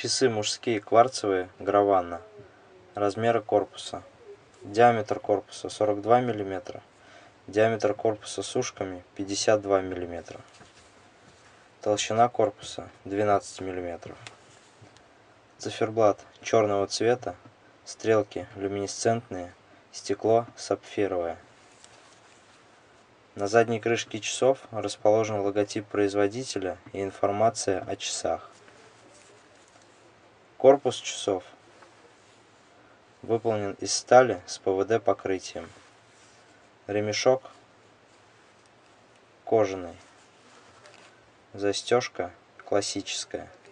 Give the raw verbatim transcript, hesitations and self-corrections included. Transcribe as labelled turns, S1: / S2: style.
S1: Часы мужские кварцевые Граванна. Размеры корпуса. Диаметр корпуса сорок два миллиметра. Диаметр корпуса с ушками пятьдесят два миллиметра. Толщина корпуса двенадцать миллиметров. Циферблат черного цвета. Стрелки люминесцентные. Стекло сапфировое. На задней крышке часов расположен логотип производителя и информация о часах. Корпус часов выполнен из стали с пэ вэ дэ покрытием. Ремешок кожаный. Застежка классическая.